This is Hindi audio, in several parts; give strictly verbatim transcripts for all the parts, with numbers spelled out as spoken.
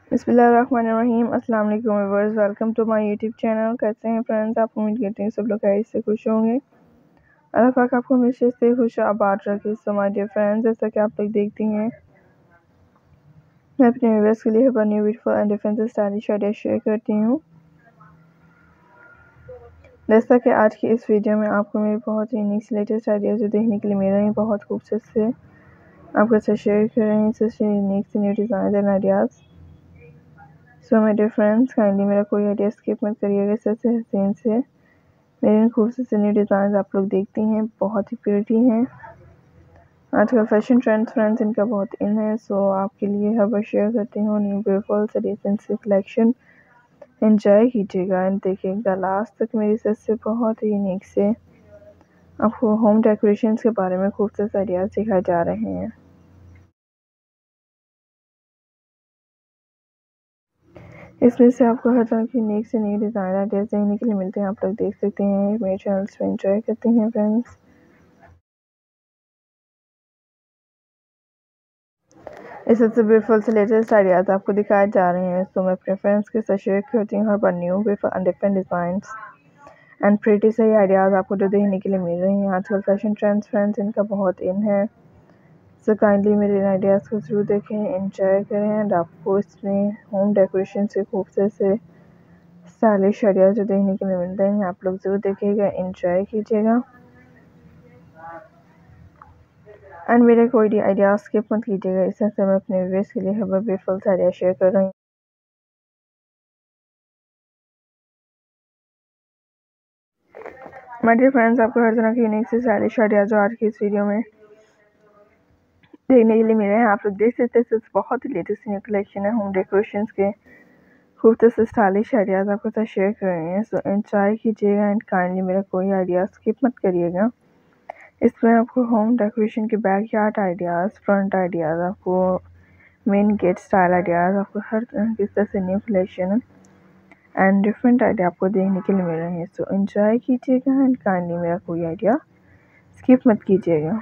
बिस्मिल्लाहिर्रहमानिर्रहीम। अस्सलाम वालेकुम viewers, welcome to my YouTube channel. कैसे हैं फ्रेंड्स? आप उम्मीद करते हैं सब लोग खैरियत से खुश होंगे। अल्लाह पाक आपको हमेशा से खुश आबाद रखे। सो माय डियर फ्रेंड्स, जैसा कि आप लोग देखती हैं, मैं अपने व्यूअर्स के लिए new beautiful and different stylish idea share करती हूँ। जैसा कि आज की इस वीडियो में आपको मेरे बहुत ही यूनिक लेटेस्ट आइडियाज़ जो देखने के लिए मिल रहे हैं, बहुत खूबसूरत से आपके साथ शेयर कर रहे हैं सबसे यूनिक से new design and ideas. So my dear friends, kindly मेरा कोई आइडिया स्किप मत करिएगा। सबसे हसीन से मेरे इन खूबसूरत से न्यू डिज़ाइन आप लोग देखती हैं, बहुत ही प्रिटी हैं। आजकल फैशन ट्रेंड्स फ्रेंड्स इनका बहुत इन है। सो आपके लिए हर बार शेयर करती हूँ न्यू ब्यूटीफुल से डिसेंट से कलेक्शन। एंजॉय कीजिएगा एंड देखिएगा लास्ट तक। मेरी तरफ से बहुत ही यूनिक से आपको होम डेकोरेशन के बारे में खूबसूरत आइडियाज़ दिखाए जा रहे हैं। इसमें से आपको हर तरह की यूनिक से न्यू डिज़ाइन आइडियाज़ देखने के लिए मिलते हैं। आप लोग देख सकते हैं, मेरे चैनल पे एंजॉय करते हैं फ्रेंड्स। इस सबसे ब्यूटीफुल से लेटेस्ट आइडियाज़ आपको दिखाए जा रहे हैं। सो मैं अपने फ्रेंड्स के साथ शेयर करती हूँ हर बार new beautiful and different designs and pretty से आइडियाज़ आपको जो देखने के लिए मिल रही हैं। आजकल फैशन ट्रेंड्स फ्रेंड्स इनका बहुत इन है। सो काइंडली मेरे आइडियाज़ को ज़रूर देखें, एंजॉय करें एंड आपको इसमें होम डेकोरेशन से खूबसूरत से स्टाइलिश आइडियाज़ जो देखने के लिए मिलते हैं, आप लोग ज़रूर देखिएगा, एंजॉय कीजिएगा एंड मेरे कोई भी आइडियाज़ स्किप मत कीजिएगा। इस तरह से मैं अपने व्यूअर्स के लिए हर बार ब्यूटीफुल से आइडिया शेयर कर रही हूँ। माय डियर फ्रेंड्स, आपको हर तरह की यूनिक से स्टाइलिश आइडियाज़ जो आज की इस वीडियो में देखने के लिए मिल रहे हैं, आप लोग देख सकते हैं। बहुत ही लेटेस्ट न्यू कलेक्शन है होम डेकोरेशंस के खूबसूरत से स्टाइलिश आइडियाज़ आपके साथ शेयर कर रहे हैं। सो एंजॉय कीजिएगा एंड काइंडली मेरा कोई आइडिया स्किप मत करिएगा। इसमें आपको होम डेकोरेशन के backyard ideas, front ideas, आपको मेन गेट स्टाइल आइडियाज़, आपको हर किस तरह से new collection and different idea आपको देखने के लिए मिल रहे हैं। सो एंजॉय कीजिएगा एंड काइंडली मेरा कोई आइडिया स्किप मत कीजिएगा।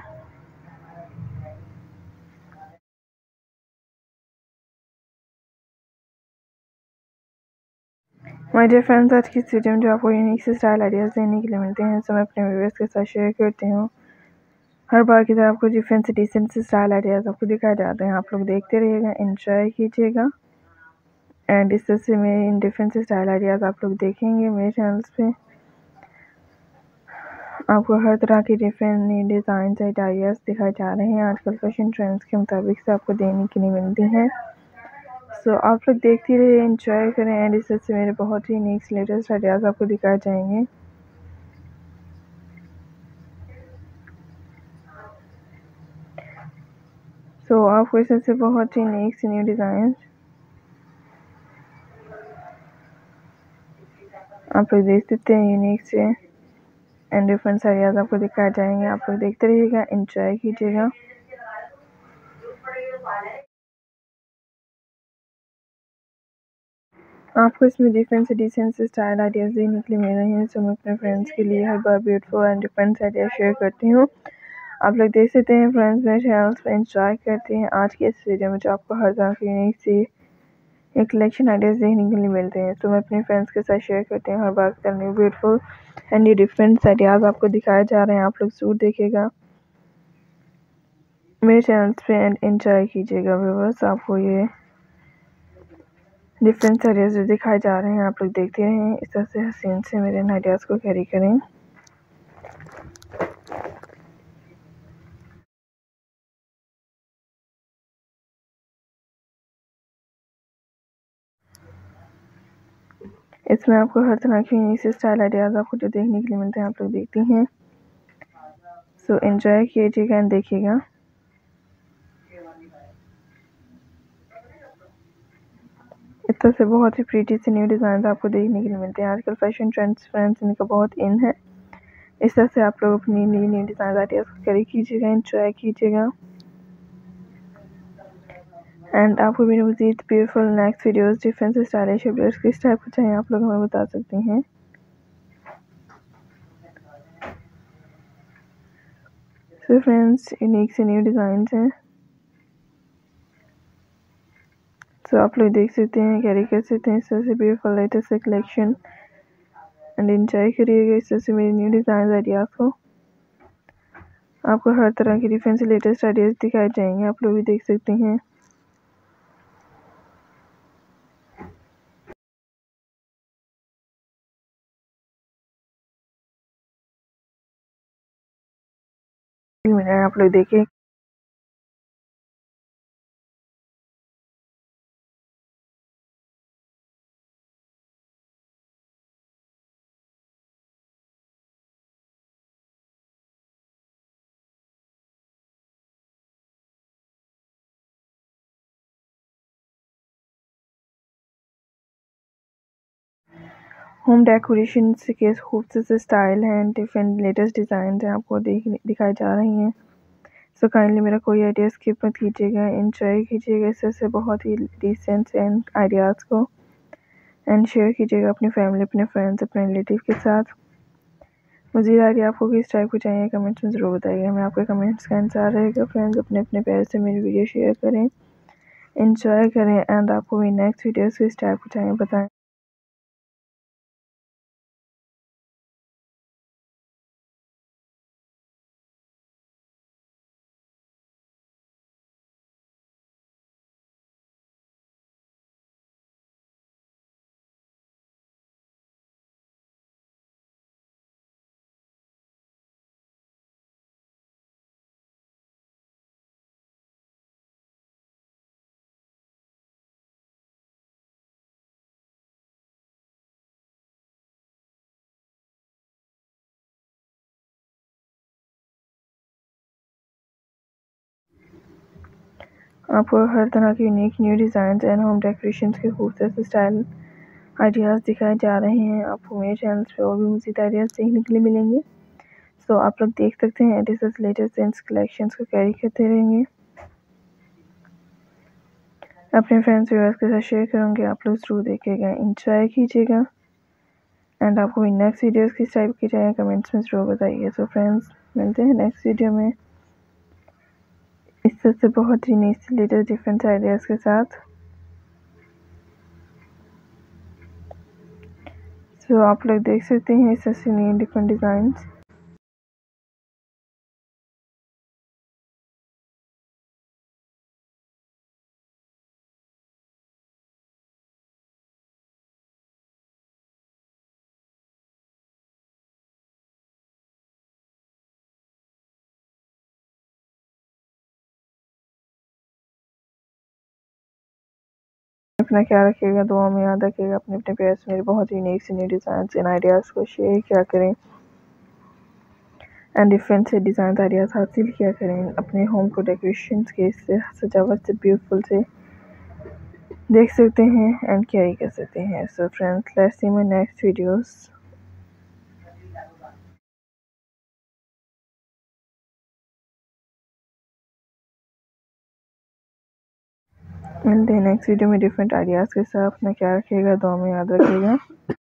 माय डियर फ्रेंड्स, आज की इस वीडियो में जो आपको यूनिक से स्टाइल आइडियाज़ देखने के लिए मिलते हैं, सो मैं अपने व्यूअर्स के साथ शेयर करती हूँ। हर बार की तरह आपको डिफरेंट से डिसेंट से स्टाइल आइडियाज़ आपको दिखाए जाते हैं। आप लोग देखते रहिएगा, एंजॉय कीजिएगा एंड इस तरह से मेरे इन डिफरेंट से स्टाइल आइडियाज़ आप लोग देखेंगे मेरे चैनल्स पे। आपको हर तरह के डिफरेंट न्यू डिज़ाइन आइडियाज़ दिखाए जा रहे हैं। आजकल फैशन ट्रेंड्स के मुताबिक से आपको देखने के लिए मिलती हैं। सो आप लोग देखते रहिए, एंजॉय करें एंड इस तरह से मेरे बहुत ही यूनिक लेटेस्ट आइडियाज़ आपको दिखाए जाएंगे। सो so, आपको इस तरह से बहुत ही यूनिक से न्यू डिज़ाइन आप लोग देख सकते हैं, यूनिक से एंड डिफरेंट आइडियाज़ आपको दिखाए जाएंगे। आप लोग देखते रहिएगा, एंजॉय कीजिएगा। आपको इसमें डिफरेंट से डिसेंट से स्टाइल आइडियाज़ देखने के लिए मिल रहे हैं। सो मैं अपने फ्रेंड्स के लिए हर बार beautiful and different idea share करती हूँ। आप लोग देख सकते हैं फ्रेंड्स, मेरे चैनल्स पे एंजॉय करते हैं। आज के इस वीडियो में जो आपको हर तरह की यूनिक सी एक कलेक्शन आइडियाज़ देखने के लिए मिलते हैं, तो मैं अपने फ्रेंड्स के साथ शेयर करती हूँ। हर बार का new beautiful and new different ideas आपको दिखाए जा रहे हैं। आप लोग ज़रूर देखिएगा मेरे चैनल्स पे एंड एंजॉय कीजिएगा व्यूअर्स। आपको ये डिफरेंट आइडियाज़ दिखाए जा रहे हैं, आप लोग देखते रहें। इस तरह से हसीन से मेरे इन आइडियाज़ को कैरी करें। इसमें आपको हर तरह की यूनिक से स्टाइल आइडियाज़ आपको जो देखने के लिए मिलते हैं, आप लोग देखती हैं। सो एंजॉय कीजिएगा एंड देखिएगा। इस तरह से बहुत ही प्रीटी से न्यू डिज़ाइन आपको देखने के लिए मिलते हैं। आजकल फैशन ट्रेंड्स फ्रेंड्स इनका बहुत इन है। इस तरह से आप लोग अपनी नई नई डिज़ाइन आइडियाज़ को कैरी कीजिएगा, एंजॉय कीजिएगा एंड आपको मेरी मज़ीद beautiful next videos different stylish videos किस टाइप के चाहिए आप लोग हमें बता सकती हैं। सो फ्रेंड्स, यूनिक से न्यू डिज़ाइंस हैं, सो आप लोग देख सकते हैं, कैरी कर सकते हैं इस तरह से ब्यूटीफुल लेटेस्ट से कलेक्शन एंड एंजॉय करिएगा इस तरह से मेरे न्यू डिज़ाइन आइडियाज़ को। आपको हर तरह की डिफरेंट से लेटेस्ट आइडियाज़ दिखाए जाएंगे, आप लोग भी देख सकते हैं। आप लोग देखिए होम डेकोरेशन के खूबसूरत से स्टाइल हैं, डिफरेंट लेटेस्ट डिज़ाइन हैं, आपको देख दिखाई जा रही हैं। सो काइंडली मेरा कोई आइडिया स्किप मत कीजिएगा, एंजॉय कीजिएगा इस तरह से बहुत ही डिसेंट एंड आइडियाज़ को एंड शेयर कीजिएगा अपनी फैमिली, अपने फ्रेंड्स, अपने रिलेटिव के साथ। मज़ीद आइडिया आपको किस टाइप को चाहिए कमेंट्स में ज़रूर बताइएगा, मैं आपके कमेंट्स का इंतज़ार रहेगा। फ्रेंड्स अपने अपने प्यार से मेरी वीडियो शेयर करें, एंजॉय करें एंड आपको मेरी नेक्स्ट वीडियोस किस टाइप को चाहिए बताएं। आपको हर तरह की unique new design and home decoration के खूबसूरत स्टाइल आइडियाज़ दिखाए जा रहे हैं। आपको मेरे चैनल पे और भी मज़ीद आइडियाज़ देखने के लिए मिलेंगे। सो आप लोग देख सकते हैं एडिशनल लेटेस्ट एंड कलेक्शंस को कैरी करते रहेंगे, अपने फ्रेंड्स व्यूअर्स के साथ शेयर करूँगी। आप लोग ज़रूर देखिएगा, इंजॉय कीजिएगा एंड आपको नेक्स्ट वीडियोस किस टाइप की चाहिए कमेंट्स में ज़रूर बताइए। सो फ्रेंड्स मिलते हैं नेक्स्ट वीडियो में इस तरह से बहुत ही नई लेटेस्ट डिफरेंट आइडियाज़ के साथ। सो आप लोग देख सकते हैं इस तरह से नई डिफरेंट डिज़ाइंस। अपना ख्याल रखिएगा, दुआ में याद रखिएगा, अपने अपने प्यार से मेरे बहुत यूनिक से न्यू डिज़ाइन एंड आइडियाज़ को शेयर किया करें एंड डिफरेंट से डिज़ाइन आइडियाज़ हासिल किया करें। अपने होम को डेकोरेशन के से सजावट से ब्यूटीफुल से देख सकते हैं एंड कैरी कर सकते हैं। So friends let's see my next videos. मिलते हैं नेक्स्ट वीडियो में डिफरेंट आइडियाज़ के साथ। अपना ख्याल रखिएगा, दुआ में याद रखिएगा।